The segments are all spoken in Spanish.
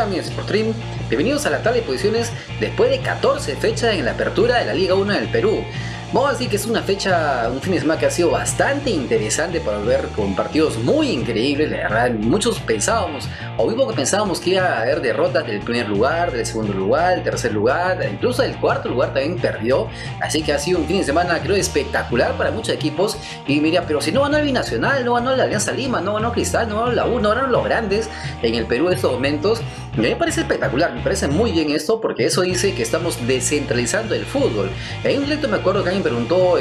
Hola amigos de Sportstream, bienvenidos a la tabla de posiciones después de 14 fechas en la apertura de la Liga 1 del Perú. Vamos a decir que es una fecha, un fin de semana que ha sido bastante interesante para ver, con partidos muy increíbles. La verdad, muchos pensábamos, o mismo que pensábamos, que iba a haber derrotas del primer lugar, del segundo lugar, del tercer lugar, incluso del cuarto lugar también perdió. Así que ha sido un fin de semana, creo, espectacular para muchos equipos. Y mira, pero si no ganó el Binacional, no ganó la Alianza Lima, no ganó Cristal, no ganó la U, no ganaron los grandes en el Perú en estos momentos. A mí me parece espectacular, me parece muy bien esto, porque eso dice que estamos descentralizando el fútbol. En un directo me acuerdo que alguien preguntó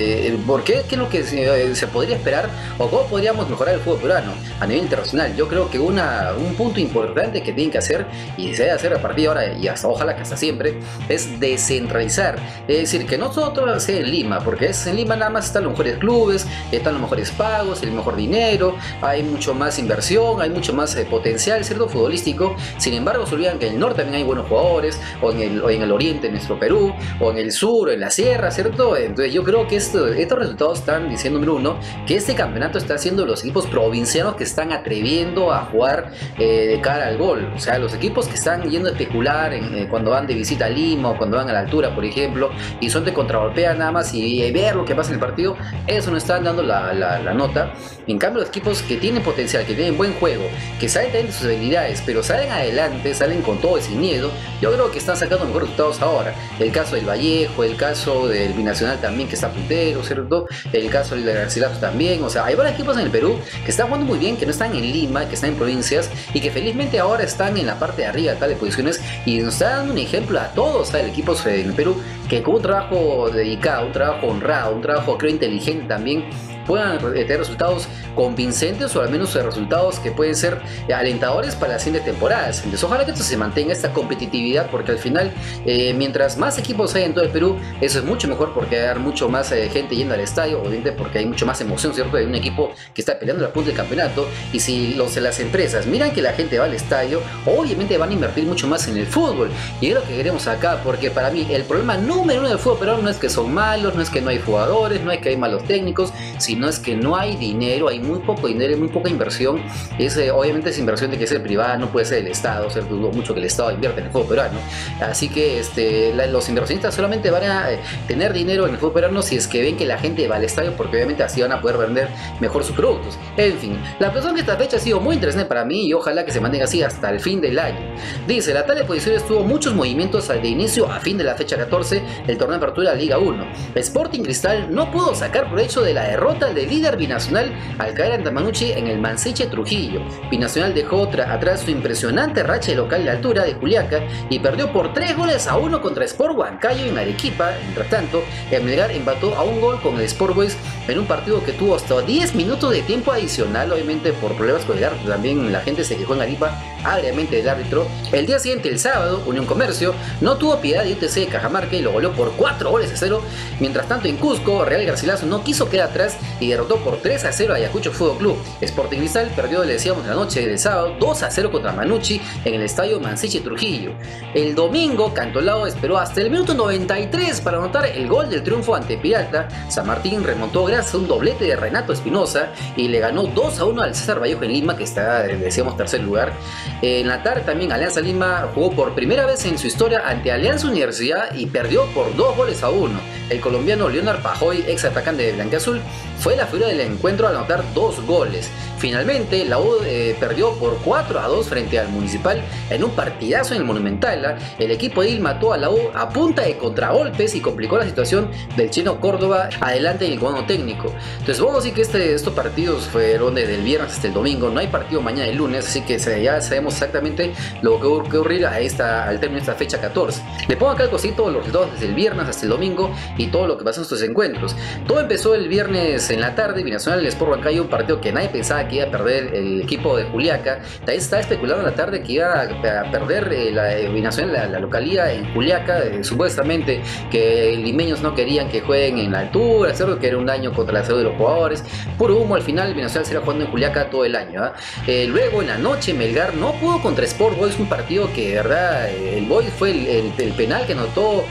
por qué es lo que se podría esperar o cómo podríamos mejorar el fútbol peruano a nivel internacional. Yo creo que un punto importante que tienen que hacer, y se debe hacer a partir de ahora y hasta ojalá que hasta siempre, es descentralizar. Es decir, que no todo sea en Lima, porque en Lima nada más están los mejores clubes, están los mejores pagos, el mejor dinero, hay mucho más inversión, hay mucho más potencial, ¿cierto?, futbolístico. Sin embargo, se olvidan que en el norte también hay buenos jugadores, o en el oriente, en nuestro Perú, o en el sur, o en la sierra, ¿cierto? Entonces yo creo que estos resultados están diciendo, número uno, que este campeonato está haciendo los equipos provincianos que están atreviendo a jugar de cara al gol. O sea, los equipos que están yendo a especular cuando van de visita a Lima, o cuando van a la altura, por ejemplo, y son de contragolpea nada más y ver lo que pasa en el partido, eso no están dando la nota. En cambio, los equipos que tienen potencial, que tienen buen juego, que saben también de sus habilidades, pero salen adelante, salen con todo y sin miedo, yo creo que están sacando mejores resultados ahora. El caso del Vallejo, el caso del Binacional también, que está puntero, ¿cierto? El caso del Garcilaso también. O sea, hay varios equipos en el Perú que están jugando muy bien, que no están en Lima, que están en provincias y que felizmente ahora están en la parte de arriba de tales posiciones, y nos está dando un ejemplo a todos, ¿sabes? El equipo en el Perú que con un trabajo dedicado, un trabajo honrado, un trabajo, creo, inteligente también, puedan tener resultados convincentes, o al menos resultados que pueden ser alentadores para las siguientes temporadas. Entonces ojalá que esto se mantenga, esta competitividad, porque al final mientras más equipos hay en todo el Perú, eso es mucho mejor, porque hay mucho más gente yendo al estadio, obviamente porque hay mucho más emoción, ¿cierto?, de un equipo que está peleando la punta del campeonato. Y si las empresas miran que la gente va al estadio, obviamente van a invertir mucho más en el fútbol, y es lo que queremos acá, porque para mí el problema número uno del fútbol peruano no es que son malos, no es que no hay jugadores, no es que hay malos técnicos, sino es que no hay dinero, hay muy poco dinero y muy poca inversión. Obviamente esa inversión de que es el privado, no puede ser el Estado, ¿cierto? Dudo mucho que el Estado invierta en el fútbol peruano. Así que los inversionistas solamente van a tener dinero en el fútbol peruano si es que ven que la gente va al estadio, porque obviamente así van a poder vender mejor sus productos. En fin, la persona que esta fecha ha sido muy interesante para mí, y ojalá que se mantenga así hasta el fin del año. Dice, la tabla de posiciones tuvo muchos movimientos de inicio a fin de la fecha 14, el torneo de apertura de Liga 1. Sporting Cristal no pudo sacar provecho de la derrota del líder Binacional al caer ante Manucci en el Mansiche Trujillo. Binacional dejó atrás su impresionante racha de local de la altura de Juliaca y perdió por 3-1 contra Sport Huancayo en Arequipa. Mientras tanto, el Melgar empató a un gol con el Sport Boys en un partido que tuvo hasta 10 minutos de tiempo adicional, obviamente por problemas con el árbitro. También la gente se quejó en Arequipa agriamente del árbitro. El día siguiente, el sábado, Unión Comercio no tuvo piedad de UTC de Cajamarca y lo goleó por 4-0. Mientras tanto, en Cusco, Real Garcilaso no quiso quedar atrás y derrotó por 3-0 a Ayacucho Fútbol Club. Sporting Cristal perdió, le decíamos, la noche del sábado 2-0 contra Manucci en el estadio Mansiche Trujillo. El domingo, Cantolao esperó hasta el minuto 93 para anotar el gol del triunfo ante Pirata. San Martín remontó gracias a un doblete de Renato Espinosa y le ganó 2-1 al César Vallejo en Lima, que está, decíamos, tercer lugar. En la tarde también Alianza Lima jugó por primera vez en su historia ante Alianza Universidad y perdió por 2-1. El colombiano Leonard Pajoy, ex atacante de Blanquiazul, fue la figura del encuentro al anotar 2 goles. Finalmente, la U perdió por 4-2 frente al Municipal en un partidazo en el Monumental. El equipo de Il mató a la U a punta de contragolpes y complicó la situación del chino Córdoba adelante en el comando técnico. Entonces vamos a decir que estos partidos fueron desde el viernes hasta el domingo. No hay partido mañana y lunes, así que ya sabemos exactamente lo que va a ocurrir al término de esta fecha 14. Le pongo acá el cosito, los resultados desde el viernes hasta el domingo y todo lo que pasó en estos encuentros. Todo empezó el viernes en la tarde, Binacional del Sport Huancayo, un partido que nadie pensaba que iba a perder el equipo de Juliaca. También estaba especulando en la tarde que iba a perder la Binacional, la localía en Juliaca, supuestamente que limeños no querían que jueguen en la altura, ¿cierto?, que era un daño contra la salud de los jugadores. Puro humo, al final Binacional se irá jugando en Juliaca todo el año. Luego en la noche Melgar no pudo contra Sport Boys, un partido que de verdad el Boys fue el penal que anotó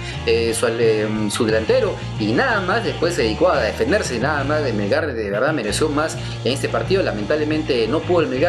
su delantero, y nada más después se dedicó a defenderse. Nada más de Melgar de verdad mereció más en este partido. Lamentablemente no pudo el Melgar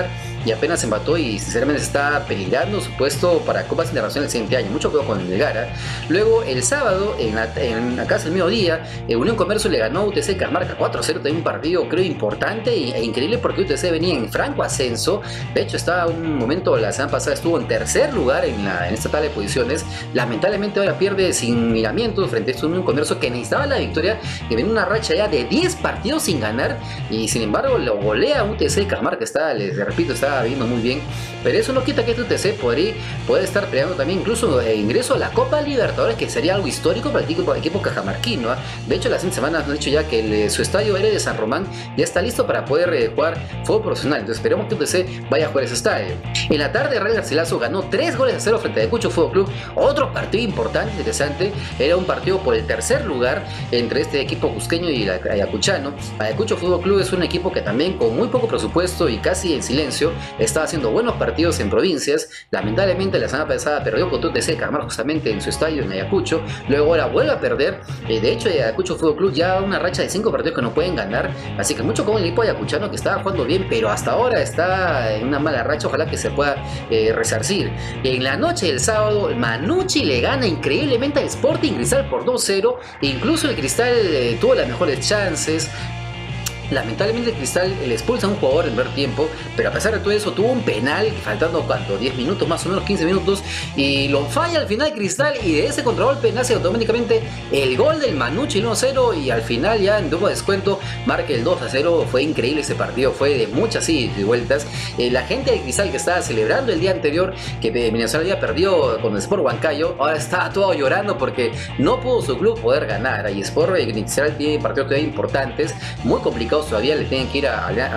y apenas empató y sinceramente se está peligrando su puesto para Copas Internacionales el siguiente año. Mucho cuidado con el Melgar. Luego el sábado, en la casa del mediodía, Unión Comercio le ganó a UTC Cajamarca 4-0, también un partido creo importante e increíble porque UTC venía en franco ascenso. De hecho estaba un momento, la semana pasada estuvo en tercer lugar en esta tabla de posiciones. Lamentablemente ahora pierde sin miramientos frente a este Unión Comercio que necesitaba la victoria, que viene una racha ya de 10 partidos sin ganar y sin embargo lo golea UTC Cajamarca. Les repito, está viendo muy bien, pero eso no quita que este UTC puede estar peleando también incluso ingreso a la Copa Libertadores, que sería algo histórico para el equipo cajamarquino. De hecho, las semanas han dicho ya que su estadio aéreo de San Román ya está listo para poder jugar fútbol profesional. Entonces esperemos que UTC vaya a jugar ese estadio. En la tarde, Real Garcilaso ganó 3-0 frente a Ayacucho Fútbol Club. Otro partido importante, interesante. Era un partido por el tercer lugar entre este equipo cusqueño y el ayacuchano. Ayacucho Fútbol Club es un equipo que también con muy poco presupuesto y casi en silencio estaba haciendo buenos partidos en provincias. Lamentablemente la semana pasada perdió contra UTC Cajamarca justamente en su estadio en Ayacucho. Luego ahora vuelve a perder. De hecho, Ayacucho Fútbol Club ya una racha de 5 partidos que no pueden ganar. Así que mucho con el equipo ayacuchano, que estaba jugando bien, pero hasta ahora está en una mala racha. Ojalá que se pueda resarcir. En la noche del sábado, Manucci le gana increíblemente al Sporting Cristal por 2-0. Incluso el Cristal tuvo las mejores chances. Lamentablemente el Cristal le expulsa a un jugador en el primer tiempo, pero a pesar de todo eso tuvo un penal faltando ¿cuánto? 10 minutos, más o menos 15 minutos, y lo falla al final Cristal, y de ese contragolpe nace automáticamente el gol del Manucci 1-0, y al final ya en doble descuento marca el 2-0. Fue increíble ese partido, fue de muchas idas y vueltas. La gente del Cristal, que estaba celebrando el día anterior que Venezuela había perdido con el Sport Huancayo, ahora está todo llorando porque no pudo su club poder ganar. Y Sport Cristal tiene partidos todavía importantes, muy complicados todavía. Le tienen que ir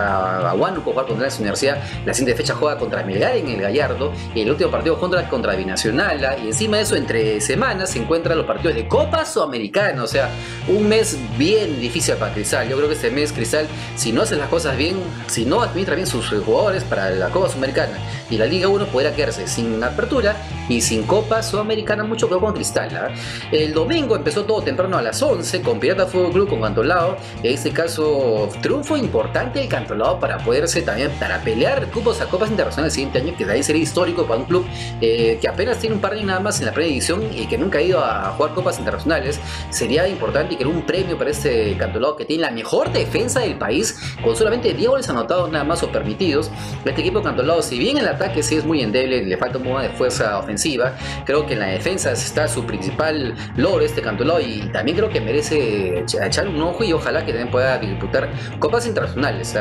a Huánuco a jugar contra la Universidad. La siguiente fecha juega contra Melgar en el Gallardo, y el último partido contra Binacional, y encima de eso entre semanas se encuentran los partidos de Copa Sudamericana. O sea, un mes bien difícil para Cristal. Yo creo que este mes Cristal, si no hace las cosas bien, si no administra bien sus jugadores para la Copa Sudamericana y la Liga 1, podrá quedarse sin apertura y sin Copa Sudamericana. Mucho que con Cristal. El domingo empezó todo temprano a las 11 con Pirata Fútbol Club con Cantolao. En este caso, triunfo importante del Cantolao para poderse también para pelear cupos a Copas Internacionales el siguiente año, que de ahí sería histórico para un club que apenas tiene un par de años nada más en la primera edición y que nunca ha ido a jugar Copas Internacionales. Sería importante y que era un premio para este Cantolao, que tiene la mejor defensa del país, con solamente 10 goles anotados nada más o permitidos. Este equipo Cantolao, si bien el ataque sí es muy endeble, le falta un poco de fuerza ofensiva, creo que en la defensa está su principal logro este Cantolao, y también creo que merece echarle un ojo, y ojalá que también pueda disputar Copas Internacionales.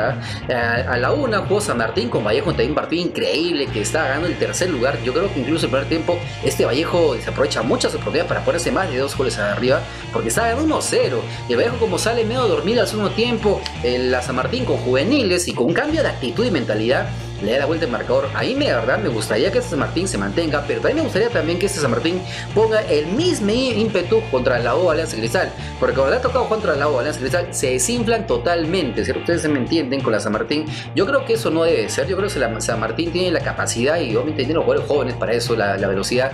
A la una jugó San Martín con Vallejo, también un partido increíble que está ganando el tercer lugar. Yo creo que incluso el primer tiempo este Vallejo se aprovecha muchas oportunidades para ponerse más de 2 goles arriba, porque está ganando 1-0. Y el Vallejo, como sale medio dormido al segundo tiempo, la San Martín con juveniles y con un cambio de actitud y mentalidad le da la vuelta el marcador. A mí de verdad me gustaría que este San Martín se mantenga, pero también me gustaría también que este San Martín ponga el mismo ímpetu contra la U Alianza Cristal, porque cuando le ha tocado contra la U Alianza Cristal se desinflan totalmente, ¿cierto? Ustedes se me entienden con la San Martín. Yo creo que eso no debe ser. Yo creo que la San Martín tiene la capacidad y obviamente tiene los jugadores jóvenes para eso, la velocidad.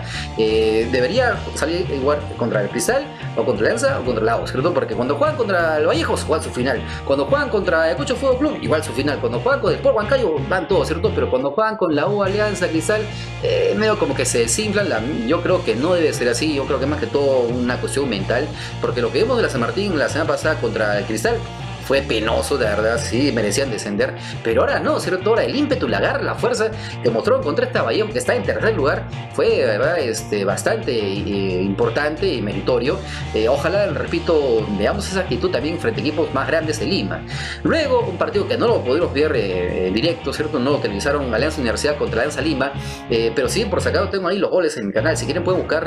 Debería salir igual contra el Cristal o contra la Alianza o contra la U, ¿cierto? Porque cuando juegan contra el Vallejo juegan su final, cuando juegan contra el Ayacucho Fútbol Club igual su final, cuando juegan con el Sport Huancayo van todos, ¿cierto? Pero cuando juegan con la U Alianza Cristal, medio como que se desinflan. Yo creo que no debe ser así. Yo creo que es más que todo una cuestión mental, porque lo que vimos de la San Martín la semana pasada contra el Cristal fue penoso, de verdad, sí, merecían descender, pero ahora no, ¿cierto? Ahora el ímpetu, la garra, la fuerza que mostró contra este Vallejo, que está en tercer lugar, fue, de verdad, bastante importante y meritorio. Ojalá, repito, veamos esa actitud también frente a equipos más grandes de Lima. Luego, un partido que no lo pudimos ver en directo, ¿cierto? No lo televisaron Alianza Universidad contra Alianza Lima, pero sí, por sacado tengo ahí los goles en mi canal. Si quieren pueden buscar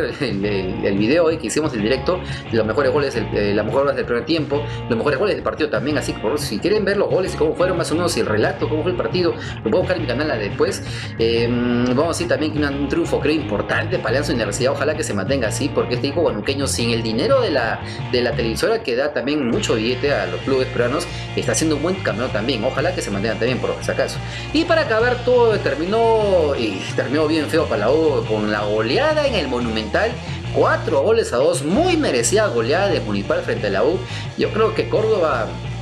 el video que hicimos en directo, los mejores goles, las mejores goles del primer tiempo, los mejores goles del partido también. Así que por si quieren ver los goles y cómo fueron más o menos, y el relato, cómo fue el partido, lo puedo buscar en mi canal después. Vamos a decir también que un triunfo creo importante para Alianza Universidad. Ojalá que se mantenga así, porque este equipo guanuqueño, sin el dinero de la televisora que da también mucho billete a los clubes peruanos, está haciendo un buen camino también. Ojalá que se mantengan también, por si acaso. Y para acabar todo, terminó bien feo para la U con la goleada en el Monumental. 4-2, muy merecida goleada de Municipal frente a la U. Yo creo que Córdoba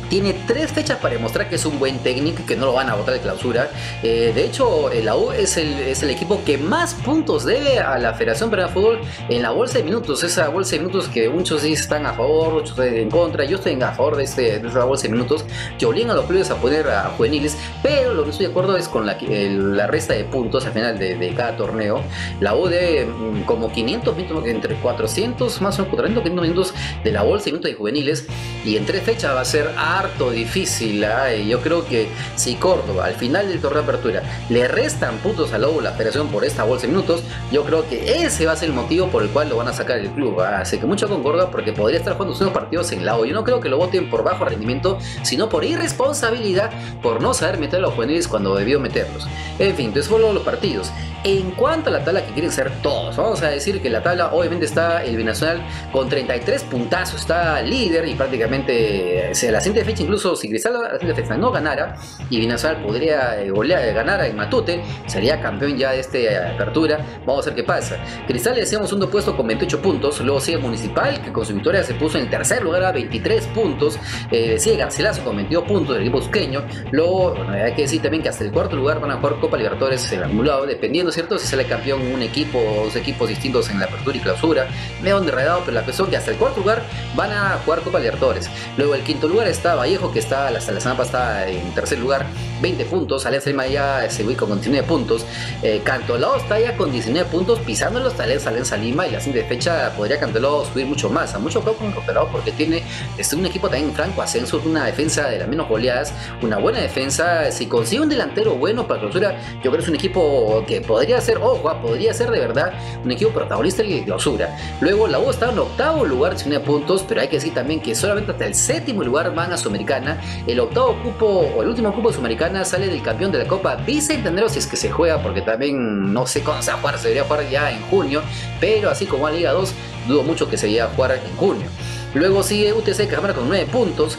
tiene 3 fechas para demostrar que es un buen técnico y que no lo van a botar de clausura. De hecho, la U es el equipo que más puntos debe a la Federación Peruana de Fútbol en la bolsa de minutos. Esa bolsa de minutos que muchos dicen están a favor, muchos en contra. Yo estoy a favor de esa bolsa de minutos que obligan a los clubes a poner a juveniles, pero lo que estoy de acuerdo es con la resta de puntos al final de cada torneo. La U debe como 500 minutos, entre 400 más o menos 400 500 minutos de la bolsa de minutos de juveniles, y en 3 fechas va a ser harto difícil. Yo creo que si Córdoba al final del torneo de apertura le restan puntos a la U, la Federación, por esta bolsa de minutos, yo creo que ese va a ser el motivo por el cual lo van a sacar del club. Así que mucho con Córdoba, porque podría estar jugando unos partidos en la U. Yo no creo que lo voten por bajo rendimiento, sino por irresponsabilidad, por no saber meter a los juveniles cuando debió meterlos. En fin, entonces fueron los partidos. En cuanto a la tabla que quieren ser todos, vamos a decir que la tabla obviamente está el Binacional con 33 puntazos, está líder y prácticamente la siguiente fecha, incluso si Cristal la siguiente fecha no ganara y Binacional podría ganar en Matute, sería campeón ya de esta apertura. Vamos a ver qué pasa. Cristal le decíamos segundo puesto con 28 puntos, luego sigue Municipal, que con su victoria se puso en el tercer lugar a 23 puntos, sigue Garcilaso con 22 puntos del equipo cusqueño. Luego, bueno, hay que decir también que hasta el cuarto lugar van a jugar Copa Libertadores en el acumulado, dependiendo, ¿cierto?, si sale campeón un equipo o 2 equipos distintos en la apertura y clausura. Medio enredado, pero la cuestión es que hasta el cuarto lugar van a jugar Copa Libertadores. Luego el quinto lugar está Vallejo, que está hasta la semana pasada en tercer lugar, 20 puntos. Alianza Lima ya se ubica con 19 puntos. Cantolao está ya con 19 puntos, pisando los tales Alianza Lima, y la siguiente fecha podría Cantolao subir mucho más. A mucho juego con Cantolao, porque tiene un equipo también en franco ascenso, una defensa de las menos goleadas, una buena defensa. Si consigue un delantero bueno para clausura, yo creo que es un equipo que podría ser, podría ser de verdad un equipo protagonista de clausura. Luego la U está en octavo lugar, 19 puntos, pero hay que decir también que solamente hasta el séptimo lugar van a Sudamericana. El octavo cupo o el último cupo de Sudamericana sale del campeón de la Copa Bicentenario, si es que se juega, porque también no sé cuándo se va a jugar, se debería jugar ya en junio, pero así como a Liga 2, dudo mucho que se vaya a jugar en junio. Luego sigue UTC Cajamarca con 9 puntos,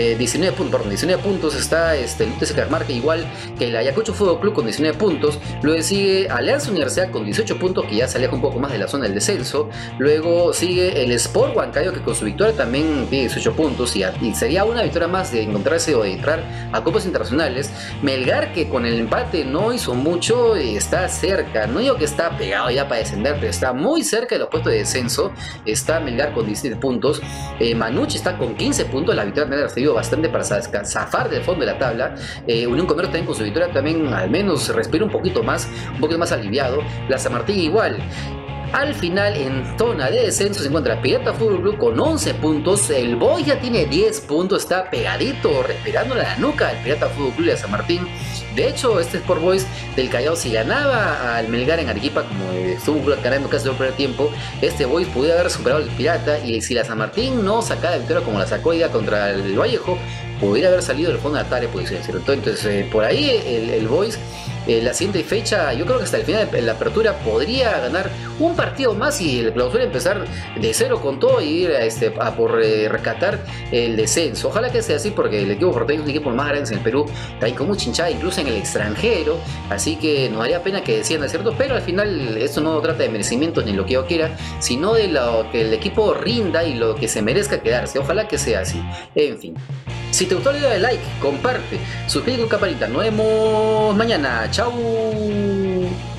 19 puntos está el UTC Cajamarca, igual que el Ayacucho Fútbol Club con 19 puntos. Luego sigue Alianza Universidad con 18 puntos, que ya se aleja un poco más de la zona del descenso. Luego sigue el Sport Huancayo, que con su victoria también tiene 18 puntos, y sería una victoria más de encontrarse o de entrar a copas internacionales. Melgar, que con el empate no hizo mucho, está cerca, no digo que está pegado ya para descender, pero está muy cerca de los puestos de descenso. Está Melgar con 17 puntos. Manucci está con 15 puntos, la victoria también ha servido bastante para zafar del fondo de la tabla. Unión Comercio también con su victoria también al menos respira un poquito más aliviado. La San Martín igual. Al final, en zona de descenso, se encuentra Pirata Fútbol Club con 11 puntos. El Boy ya tiene 10 puntos, está pegadito, respirando la nuca al Pirata Fútbol Club de San Martín. De hecho, este Sport Boys del Callao, si ganaba al Melgar en Arequipa, como estuvo ganando casi todo el primer tiempo, este Boys pudiera haber superado al Pirata, y si la San Martín no sacaba la victoria como la sacó ya contra el Vallejo, pudiera haber salido del fondo de la tabla de posiciones. Entonces, por ahí el Boys, la siguiente fecha, yo creo que hasta el final de la apertura podría ganar un partido más y el clausura empezar de cero con todo y ir a por rescatar el descenso. Ojalá que sea así, porque el equipo porteño es un equipo más grande en el Perú, también con mucha hinchada incluso en el extranjero, así que nos daría pena que decían, ¿cierto? Pero al final esto no trata de merecimientos ni lo que yo quiera, sino de lo que el equipo rinda y lo que se merezca quedarse. Ojalá que sea así. En fin, si te gustó el video, dale like, comparte, suscríbete con campanita. Nos vemos mañana. Chau.